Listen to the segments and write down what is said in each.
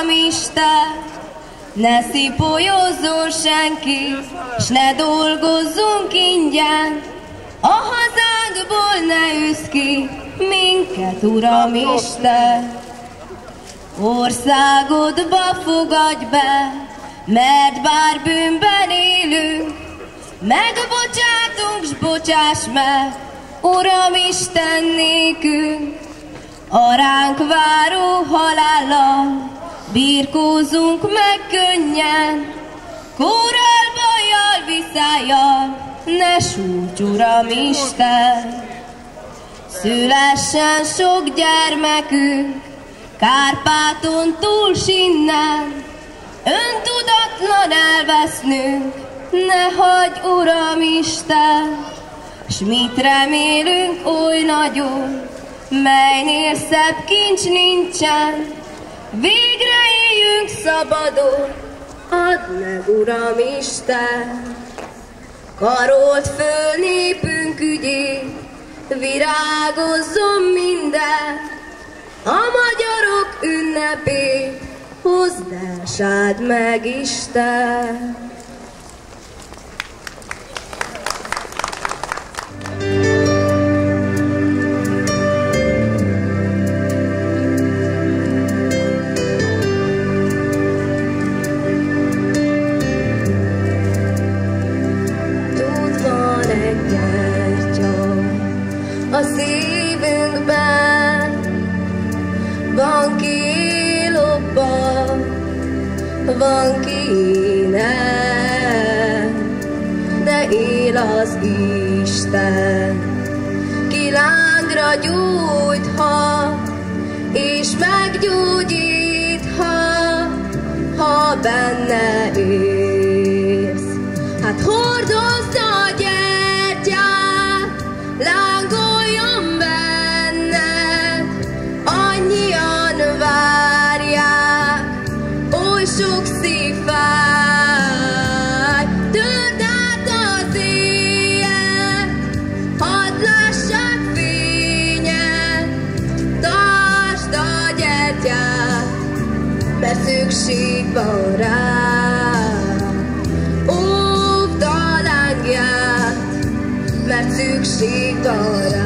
Uramisten, ne szipolyozzon senki, s ne dolgozzunk ingyen, a hazánkból ne üssz ki minket, Uramisten. Országodba fogadj be, mert bár bűnben élünk, megbocsátunk, s bocsáss meg, Uramisten nékünk. A ránk váró halállal birkózunk meg könnyen, kórral, bajjal, viszályjal, ne sújts, Uramisten. Szülessen sok gyermekünk, Kárpáton túl sinnen, öntudatlan elvesznünk, ne hagyj, Uramisten. S mit remélünk oly nagyon, melynél szebb kincs nincsen, végre éljünk szabadon, add meg, Uramisten. Karold föl népünk ügyét, virágozzon minden, a magyarok ünnepét hozd el, s áld meg, Isten. A szívünkben van ki lobban, van ki ének, de él az Isten, ki lángra gyújthat, és meggyógyíthat, ha benne élsz. Hát hordozd a gyertyát, lángoljon benned, annyian várják, oly sok szív fáj. Törd át az éjjel, hadd lássák fényed, tartsd a gyertyát, mert szükség van rá. Óvd a lángját, mert szükség van rá.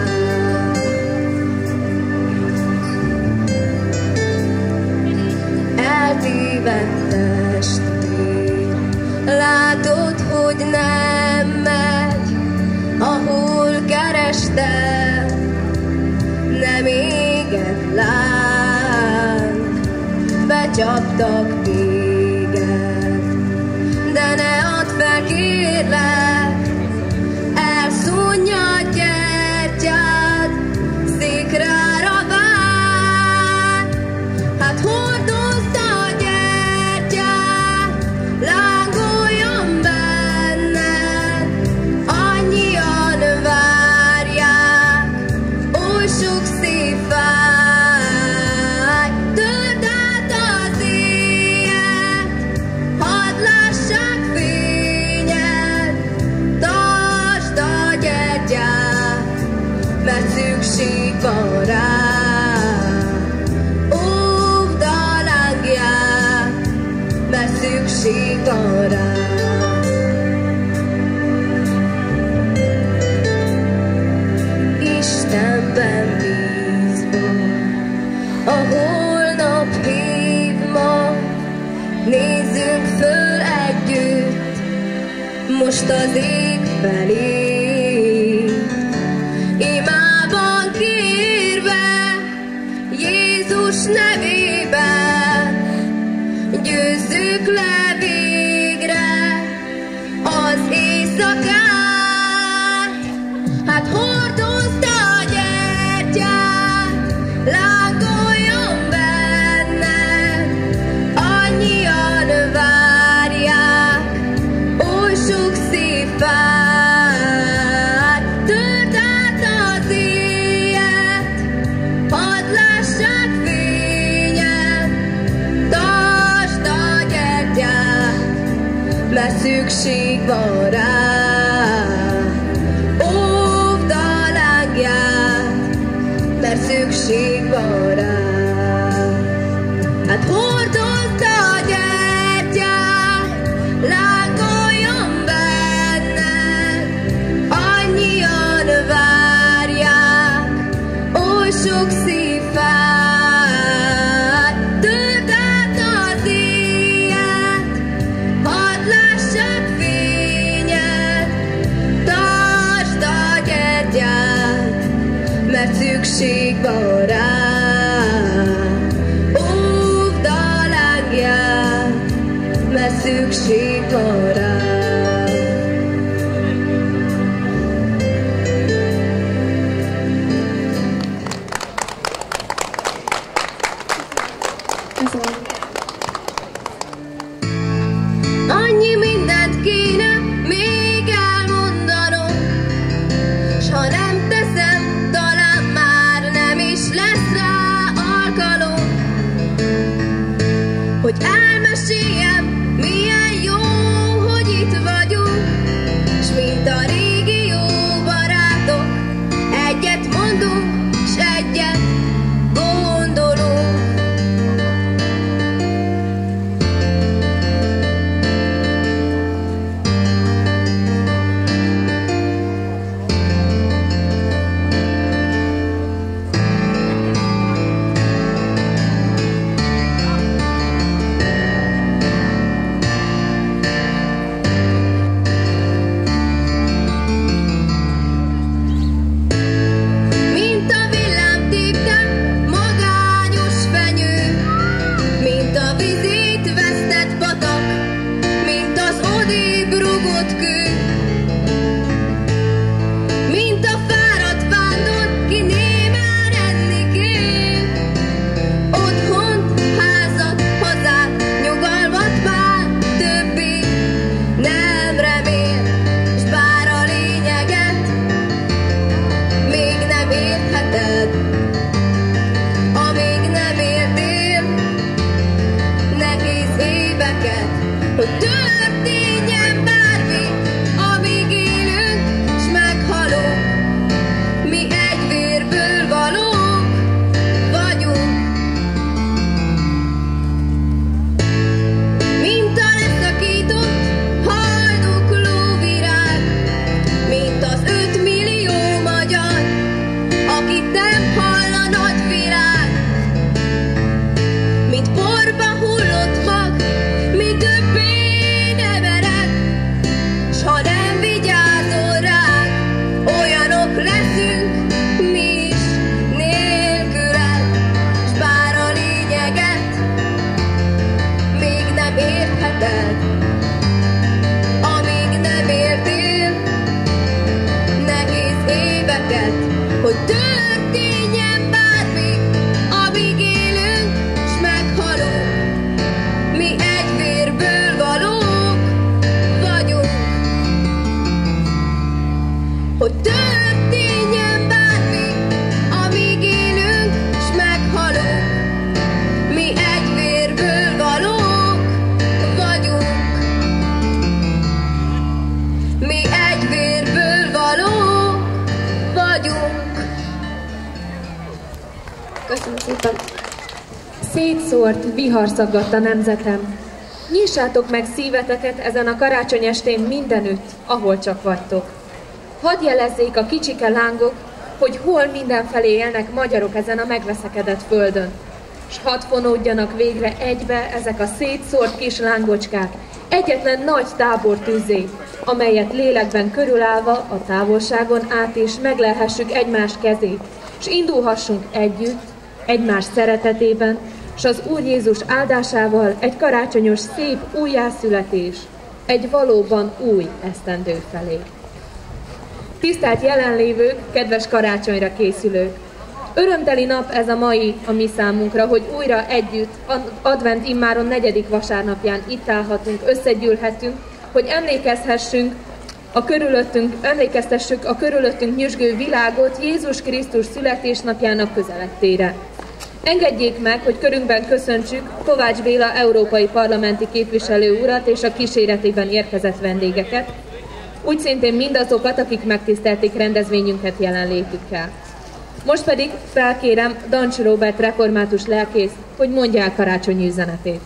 Eltévedt testvér, látod, hogy nem megy, ahol kerested, nem éget láng, becsaptak téged, de ne add fel, kérlek, elszúnj a gyertyád, szikrára vár. Hát hordozd a gyertyát, lángoljon benned, annyian várják, oly sok szív fáj. Törd át az éjjel, hadd lássák fényed, tartsd a gyertyát, mert szükség van rá. Óvd a lángját, mert szükség van rá. Istenben bízva, a holnap hív ma, nézzünk föl együtt, most az ég felé, imában kérve, Jézus nevében, győzzük le végre az éjszakát. Hát hordozd a gyertyát, lángoljon benned, annyian várják, oly sok szív fáj. Törd át az éjjel, hadd lássák fényed, tartsd a gyertyát, mert szükség van rá. Óvd a lángját, mert szükség van rá. Hát hordozd szükség van rá. Óvd a lángját, mert szükség van rá. Annyi mindent kéne még elmondanom, s ha nem teszem, talán már nem is lesz rá alkalom, hogy elmeséljem, milyen jó, hogy itt vagyunk, s mint a régi jó barátok, egyet mondunk, s egyet gondolunk. Hogy történjen bármi, amíg élünk, s meghalunk. Mi egy vérből valók vagyunk. Mint a leszakított, haldokló virág, mint az 5 millió magyar, akit nem hall a nagyvilág. Mint porba hullott mag, mi többé nem ered, s ha nem vigyázol ránk, olyanok leszünk mi is nélküled. S bár a lényeget még nem értheted, amíg nem értél nehéz éveket, hogy történjen bármi, amíg élünk, s meghalunk. Mi egy vérből valók vagyunk. Hogy történjen bármi, amíg élünk, s meghalunk. Mi egy vérből valók vagyunk. Mi egy vérből valók vagyunk. Köszönöm szépen! Szétszórt vihar szaggadt a nemzetem. Nyissátok meg szíveteket ezen a karácsony estén mindenütt, ahol csak vagytok. Hadd jelezzék a kicsike lángok, hogy hol mindenfelé élnek magyarok ezen a megveszekedett földön. S hadd fonódjanak végre egybe ezek a szétszórt kis lángocskák, egyetlen nagy tábortűzzé, amelyet lélekben körülállva a távolságon át is meglelhessük egymás kezét, s indulhassunk együtt, egymás szeretetében, s az Úr Jézus áldásával egy karácsonyos szép újjászületés, egy valóban új esztendő felé. Tisztelt jelenlévők, kedves karácsonyra készülők! Örömteli nap ez a mai a mi számunkra, hogy újra együtt, advent immáron 4. vasárnapján itt állhatunk, összegyűlhetünk, hogy emlékeztessük a körülöttünk nyüzsgő világot Jézus Krisztus születésnapjának közelettére. Engedjék meg, hogy körünkben köszöntsük Kovács Béla európai parlamenti képviselő urat és a kíséretében érkezett vendégeket, úgy szintén mindazokat, akik megtisztelték rendezvényünket jelenlétükkel. Most pedig felkérem Dancs Róbert református lelkészt, hogy mondja el karácsonyi üzenetét.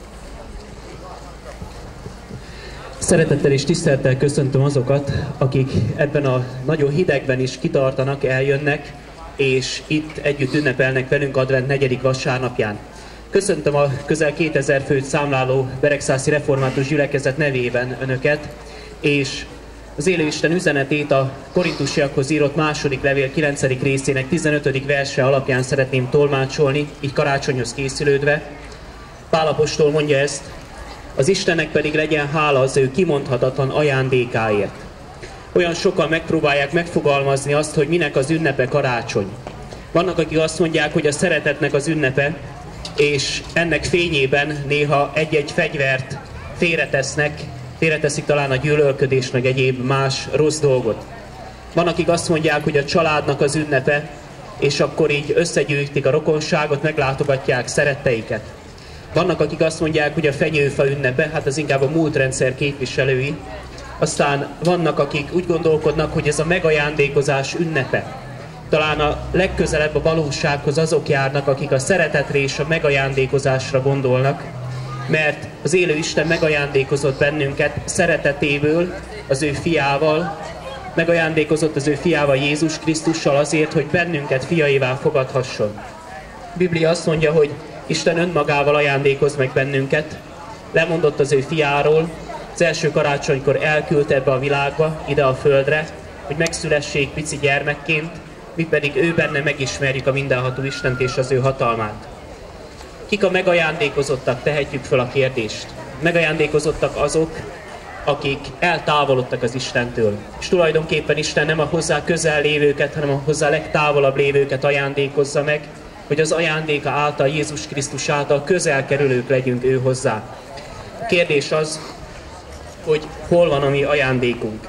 Szeretettel és tisztelettel köszöntöm azokat, akik ebben a nagyon hidegben is kitartanak, eljönnek, és itt együtt ünnepelnek velünk advent 4. vasárnapján. Köszöntöm a közel 2000 főt számláló Beregszászi Református Gyülekezet nevében önöket, és Az élő Isten üzenetét a Korintusiakhoz írott második levél 9. részének 15. verse alapján szeretném tolmácsolni, így karácsonyhoz készülődve. Pál apostol mondja ezt: az Istennek pedig legyen hála az ő kimondhatatlan ajándékáért. Olyan sokan megpróbálják megfogalmazni azt, hogy minek az ünnepe karácsony. Vannak, akik azt mondják, hogy a szeretetnek az ünnepe, és ennek fényében néha egy-egy fegyvert félreteszik talán a gyűlölködés, meg egyéb más rossz dolgot. Van, akik azt mondják, hogy a családnak az ünnepe, és akkor így összegyűjtik a rokonságot, meglátogatják szeretteiket. Vannak, akik azt mondják, hogy a fenyőfa ünnepe, hát az inkább a múltrendszer képviselői. Aztán vannak, akik úgy gondolkodnak, hogy ez a megajándékozás ünnepe. Talán a legközelebb a valósághoz azok járnak, akik a szeretetre és a megajándékozásra gondolnak, mert az élő Isten megajándékozott bennünket szeretetéből, az ő fiával, megajándékozott az ő fiával, Jézus Krisztussal azért, hogy bennünket fiaivá fogadhasson. A Biblia azt mondja, hogy Isten önmagával ajándékoz meg bennünket, lemondott az ő fiáról, az első karácsonykor elküldte ebbe a világba, ide a földre, hogy megszülessék pici gyermekként, mi pedig ő benne megismerjük a mindenható Istent és az ő hatalmát. Kik a megajándékozottak? Tehetjük föl a kérdést. Megajándékozottak azok, akik eltávolodtak az Istentől. És tulajdonképpen Isten nem a hozzá közel lévőket, hanem a hozzá legtávolabb lévőket ajándékozza meg, hogy az ajándéka által, Jézus Krisztus által közel kerülők legyünk ő hozzá. A kérdés az, hogy hol van a mi ajándékunk.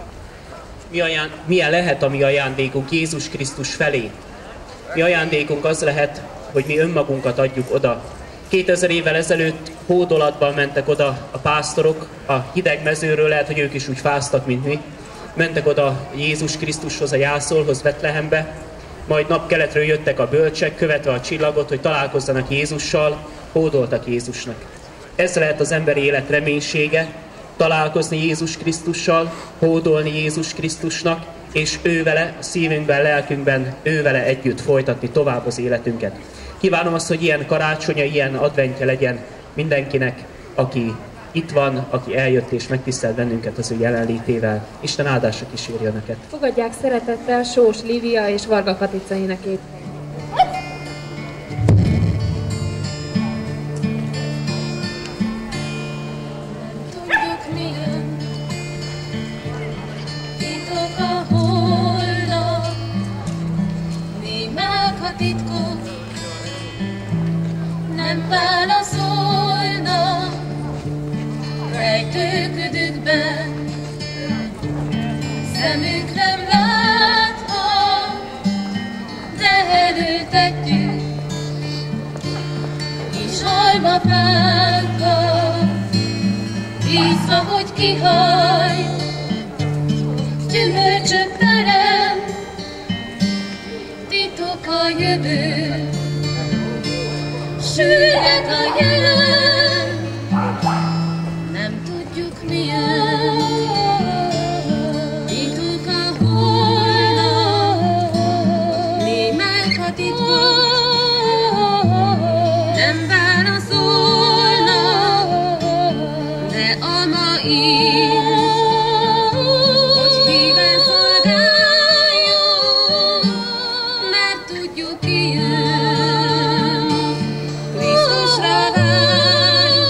Milyen lehet a mi ajándékunk Jézus Krisztus felé? Mi ajándékunk az lehet, hogy mi önmagunkat adjuk oda. 2000 évvel ezelőtt hódolatban mentek oda a pásztorok a hideg mezőről, lehet, hogy ők is úgy fáztak, mint mi. Mentek oda Jézus Krisztushoz, a jászolhoz, Betlehembe, majd napkeletről jöttek a bölcsek, követve a csillagot, hogy találkozzanak Jézussal, hódoltak Jézusnak. Ez lehet az emberi élet reménysége, találkozni Jézus Krisztussal, hódolni Jézus Krisztusnak, és ővele, szívünkben, lelkünkben, ővele együtt folytatni tovább az életünket. Kívánom azt, hogy ilyen karácsonya, ilyen adventje legyen mindenkinek, aki itt van, aki eljött és megtisztelt bennünket az ő jelenlétével. Isten áldása kísérje önöket. Fogadják szeretettel Sós Lívia és Varga Katica énekét. Nem válaszolnak rejtőködükben, szemük nem láthat, de elültetjük kis almafánkat, bízva, hogy kihajt, gyümölcsök terem, titok a jövő. Süllyed a jelen, nem tudjuk milyen, titok a holnap, némelyik a titkot, nem válaszolnak, de a mai, hogy híven szolgáljon, mert tudjuk ki jön. Krisztusra várj.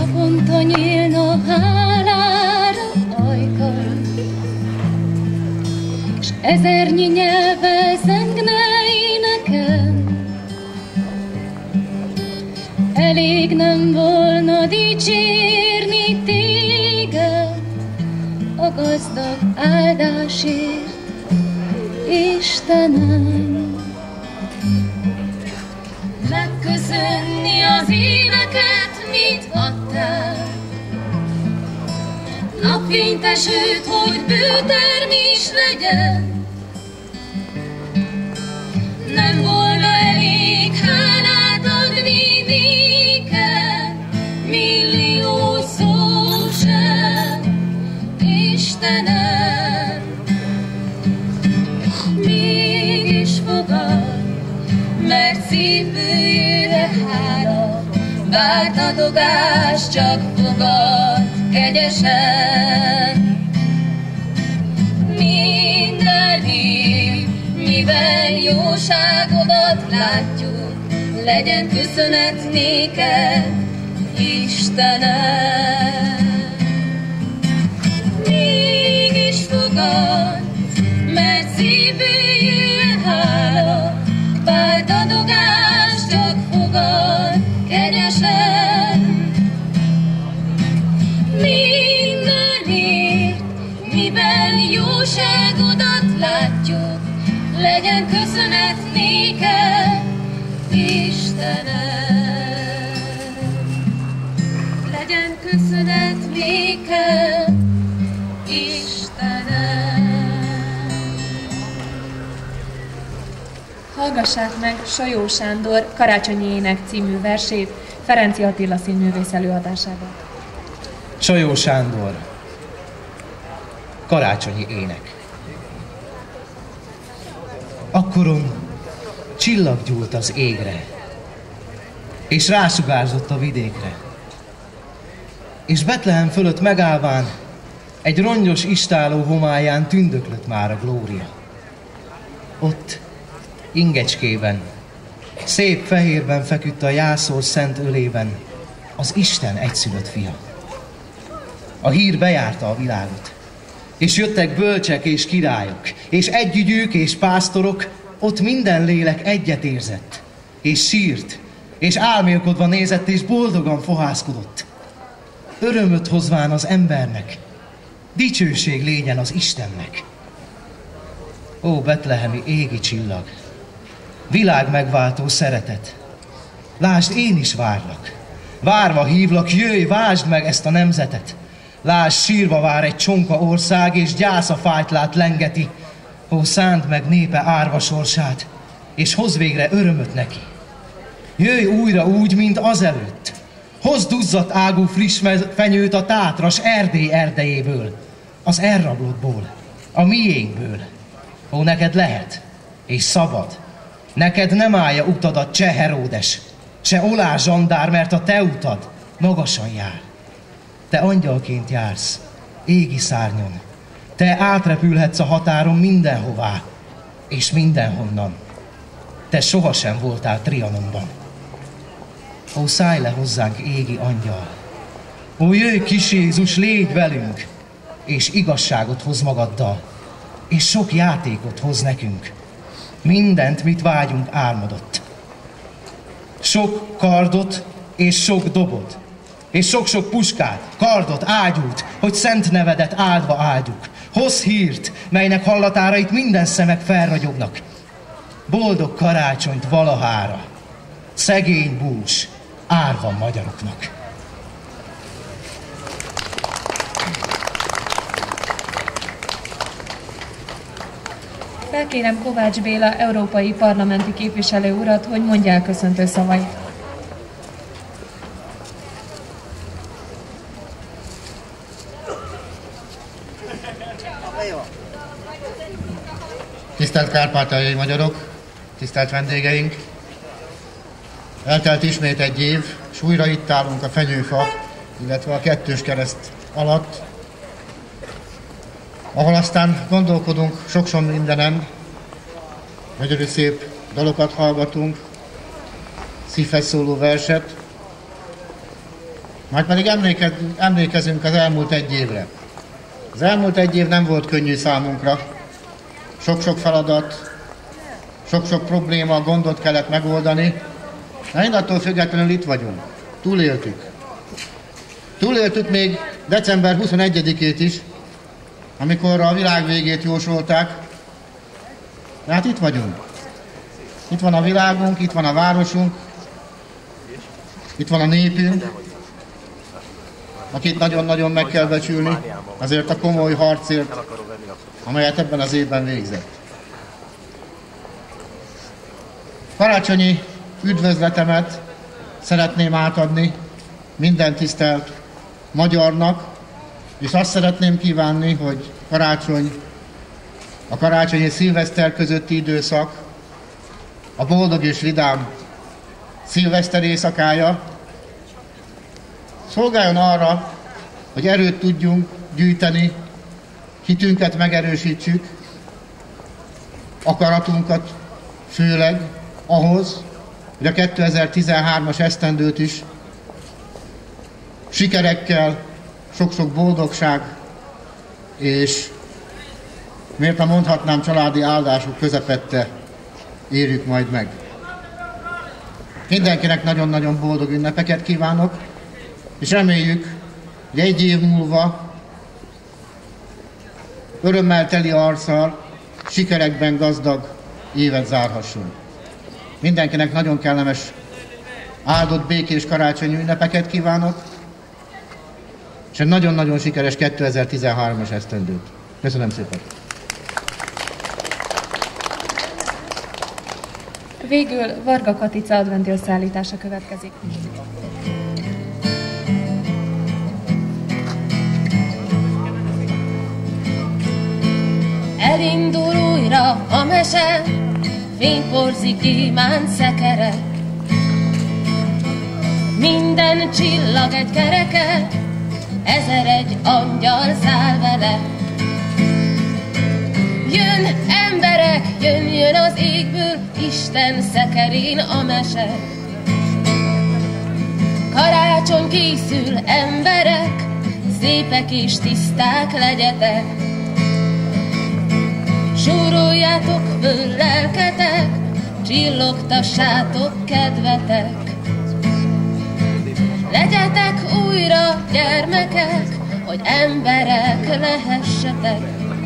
naponta nyílna hálára ajkar, s ezernyi nyelvvel zengne énekel, elég nem volna dicsérni téged a gazdag áldásért, Istenem. Megköszönni az éveket, mit adtál, napfénytesőt, hogy bőtermés legyen. Nem volna elég hálát adni néked, millió szó sem, Istenem. Mégis fogad, mert szívből jöjjön hála, várt adogás csak fogad kegyesen. Minden év, mivel jóságodat látjuk, legyen köszönet néked, Istenem. Mégis fogad, mert szívből jöjjön hála, várt adogás csak fogad kegyesen. Mindenért, mivel jóságodat látjuk, legyen köszönet néked, Istenem. Legyen köszönet néked, Istenem. Hallgassák meg Sajó Sándor Karácsonyi ének című versét Ferenczy Attila színművész előadásában. Sajó Sándor, Karácsonyi ének. Akkoron csillag gyúlt az égre, és rásugárzott a vidékre. És Betlehem fölött megállván, egy rongyos istálló homályán tündöklött már a glória. Ott, ingecskében, szép fehérben feküdt a jászol szent ölében az Isten egyszülött fia. A hír bejárta a világot, és jöttek bölcsek és királyok, és együgyűk és pásztorok, ott minden lélek egyet érzett, és sírt, és álmélkodva nézett, és boldogan fohászkodott. Örömöt hozván az embernek, dicsőség légyen az Istennek. Ó, betlehemi égi csillag, világ megváltó szeretet, lásd, én is várlak, várva hívlak, jöjj, vásd meg ezt a nemzetet. Lásd, sírva vár egy csonka ország, és gyász a fájt lát lengeti. Ó, szánd meg népe árva sorsát, és hoz végre örömöt neki. Jöjj újra úgy, mint azelőtt, hozd duzzadt ágú friss fenyőt a Tátras Erdély erdejéből, az elrablottból, a miénkből. Ó, neked lehet, és szabad, neked nem állja utadat cseh Heródes, se olá zsandár, mert a te utad magasan jár. Te angyalként jársz, égi szárnyon, te átrepülhetsz a határon mindenhová, és mindenhonnan. Te sohasem voltál Trianonban. Ó, szállj le hozzánk, égi angyal! Ó, jöjj, kis Jézus, légy velünk, és igazságot hoz magaddal, és sok játékot hoz nekünk. Mindent, mit vágyunk, álmodott. Sok kardot és sok dobot, és sok-sok puskát, kardot, ágyút, hogy szent nevedet áldva áldjuk. Hozz hírt, melynek hallatára itt minden szemek felragyognak. Boldog karácsonyt valahára, szegény bús, ár van magyaroknak. Felkérem Kovács Béla európai parlamenti képviselő urat, hogy mondja el köszöntő szavait. Tisztelt kárpátaljai magyarok, tisztelt vendégeink! Eltelt ismét egy év, és újra itt állunk a fenyőfa, illetve a kettős kereszt alatt, ahol aztán gondolkodunk sok-sok mindenen, gyönyörű szép dalokat hallgatunk, szívhez szóló verset, Majd pedig emlékezünk az elmúlt egy évre. Az elmúlt egy év nem volt könnyű számunkra. Sok-sok feladat, sok-sok probléma, gondot kellett megoldani. De mindattól függetlenül itt vagyunk. Túléltük. Túléltük még december 21-ét is, amikor a világ végét jósolták. De hát itt vagyunk. Itt van a világunk, itt van a városunk, itt van a népünk, akit nagyon-nagyon meg kell becsülni azért a komoly harcért, amelyet ebben az évben végzett. Karácsonyi üdvözletemet szeretném átadni minden tisztelt magyarnak, és azt szeretném kívánni, hogy a karácsony és szilveszter közötti időszak, a boldog és vidám szilveszter éjszakája szolgáljon arra, hogy erőt tudjunk gyűjteni, hitünket megerősítsük, akaratunkat főleg ahhoz, hogy a 2013-as esztendőt is sikerekkel, sok-sok boldogság és miért nem mondhatnám családi áldások közepette érjük majd meg. Mindenkinek nagyon-nagyon boldog ünnepeket kívánok, és reméljük, hogy egy év múlva örömmel teli arccal, sikerekben gazdag évet zárhassunk. Mindenkinek nagyon kellemes, áldott, békés karácsonyi ünnepeket kívánok, és egy nagyon-nagyon sikeres 2013-as esztendőt. Köszönöm szépen! Végül Varga Katica adventőr szállítása következik. Elindul újra a mese, fényporzik gyémánt szekerek. Minden csillag egy kereke, 1001 angyal száll vele. Jön emberek, jön az égből, Isten szekerén a mese. Karácsony készül, emberek, szépek és tiszták legyetek. Súroljátok föl lelketek, csillogtassátok kedvetek. Legyetek újra gyermekek, hogy emberek lehessetek.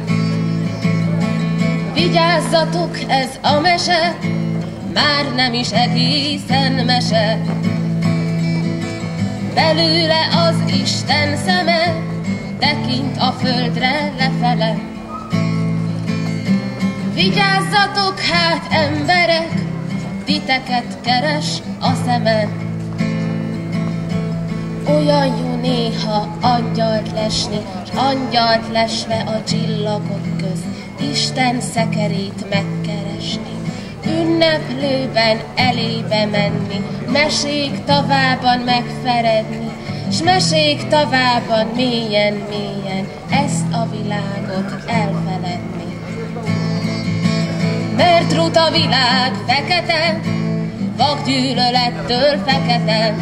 Vigyázzatok, ez a mese, már nem is egészen mese. Belőle az Isten szeme, tekint a földre lefele. Vigyázzatok hát, emberek, titeket keres a szeme. Olyan jó néha angyalt lesni, s angyalt lesve a csillagok közt, Isten szekerét megkeresni. Ünneplőben elébe menni, mesék tavában megferedni, s mesék tavában mélyen-mélyen ezt a világot elfeledni. Mert rút a világ fekete, vak gyűlölettől fekete,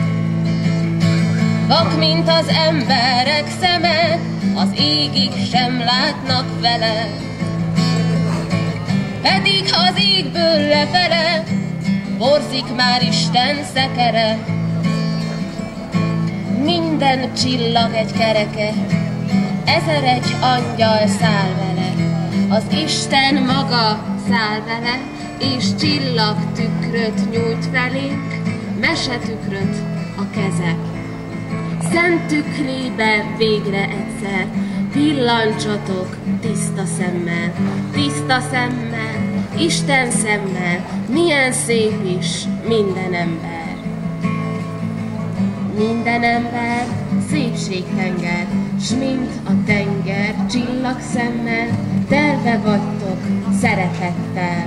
vak, mint az emberek szeme, az égig sem látnak vele. Pedig az égből lefele, borzik már Isten szekere. Minden csillag egy kereke, 1001 angyal száll vele. Az Isten maga száll vele, és csillagtükröt nyújt felénk, mesetükröt a keze. Szent tükrébe végre egyszer pillancsatok tiszta szemmel, Isten szemmel, milyen szép is minden ember. Minden ember szépségtenger, s mint a tenger csillagszemmel, telve vagytok szeretettel.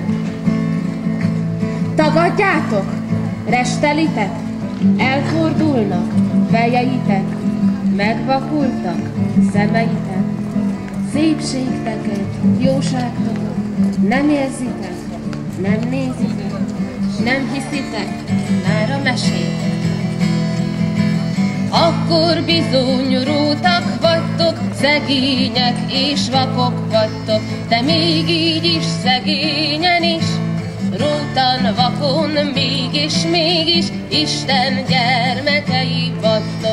Tagadjátok, restelitek, elfordulnak fejeitek, megvakultak szemeitek, szépségteket, jóságtokat nem érzitek, nem nézitek, s nem hiszitek már a mesét. A akkor bizony rótak vagytok, szegények és vakok vagytok, de még így is szegényen is, rótan, vakon, mégis Isten gyermekei vagytok.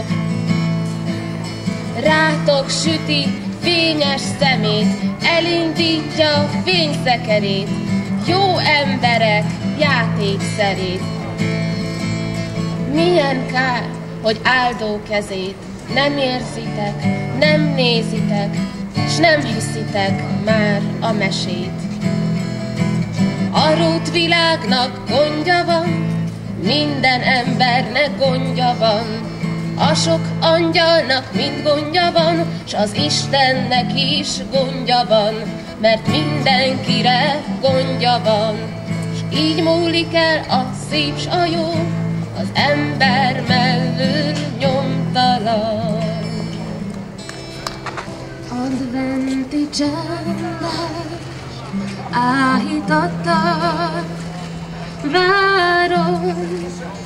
Rátok süti fényes szemét, elindítja fényszekerét, jó emberek játékszerét. Milyen kár, hogy áldó kezét nem érzitek, nem nézitek, s nem hiszitek már a mesét. A rót világnak gondja van, minden embernek gondja van, a sok angyalnak mind gondja van, s az Istennek is gondja van, mert mindenkire gondja van, s így múlik el a szép s a jó, az ember mellől nyomtalan. Adventi csendes, áhítattal várom,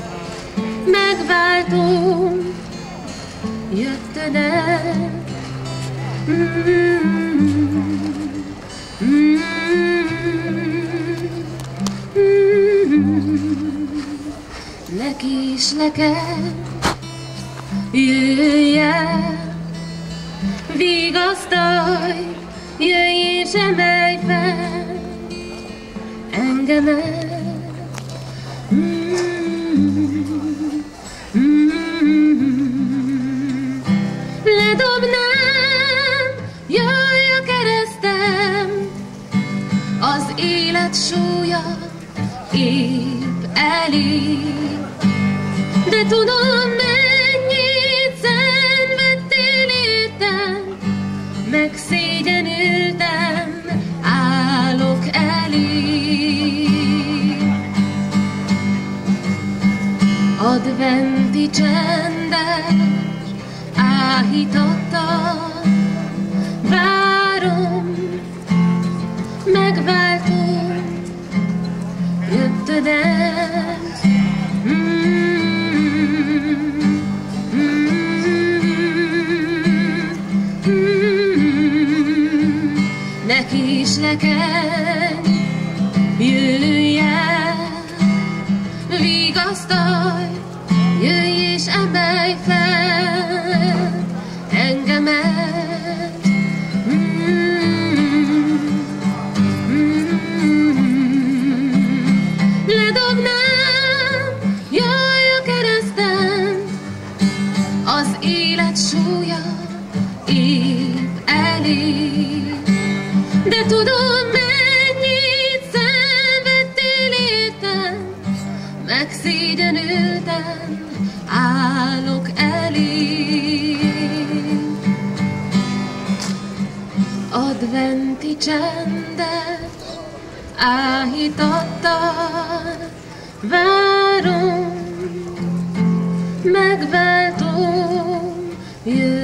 megváltom, jöttenek. Ne késleked, jöjj el, vigasztalj, jöjj és emelj fel engemet. Ledobnám, jöjj a keresztem, az élet súlya épp elég, de tudom, mennyit szenvedtél értem, megszégyenültem, állok elég. Adventi csendes, áhítattal várom, megváltom, jöttedet. Ne késleked, jöjj el, vigasztalj, jöjj és emelj fel engemet. Ledobnám, jöjj a kereszten, az élet súlya épp elég, de tudom, mennyit szenvedtél értem, megszégyenültem, állok elég. Adventi csendes, áhítattal várom, megváltom, jöjj.